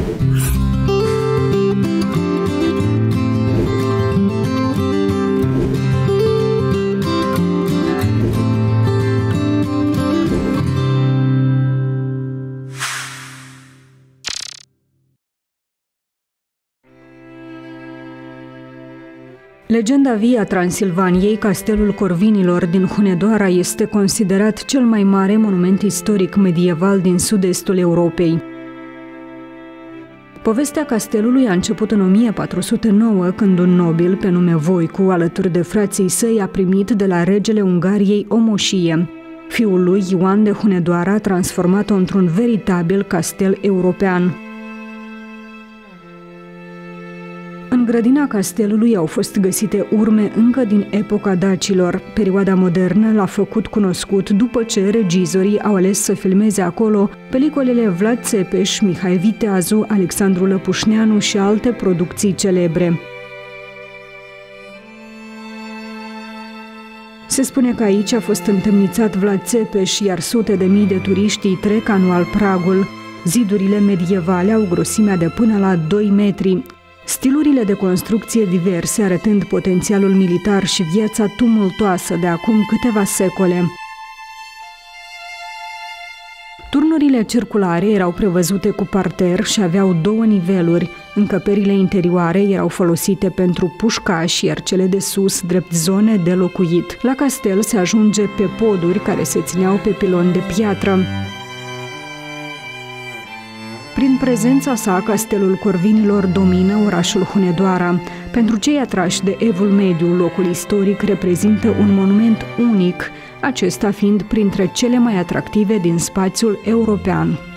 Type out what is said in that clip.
Legenda vie a Transilvaniei, Castelul Corvinilor din Hunedoara este considerat cel mai mare monument istoric medieval din sud-estul Europei. Povestea castelului a început în 1409, când un nobil pe nume Voicu, alături de frații săi, a primit de la regele Ungariei o moșie. Fiul lui, Ioan de Hunedoara, a transformat-o într-un veritabil castel european. În grădina castelului au fost găsite urme încă din epoca dacilor. Perioada modernă l-a făcut cunoscut după ce regizorii au ales să filmeze acolo pelicolele Vlad Țepeș, Mihai Viteazu, Alexandru Lăpușneanu și alte producții celebre. Se spune că aici a fost întemnițat Vlad Țepeș, iar sute de mii de turiști îi trec anual pragul. Zidurile medievale au grosimea de până la 2 metri. Stilurile de construcție diverse, arătând potențialul militar și viața tumultoasă de acum câteva secole. Turnurile circulare erau prevăzute cu parter și aveau 2 niveluri. Încăperile interioare erau folosite pentru pușcași, iar cele de sus drept zone de locuit. La castel se ajunge pe poduri care se țineau pe piloni de piatră. Prin prezența sa, Castelul Corvinilor domină orașul Hunedoara. Pentru cei atrași de Evul Mediu, locul istoric reprezintă un monument unic, acesta fiind printre cele mai atractive din spațiul european.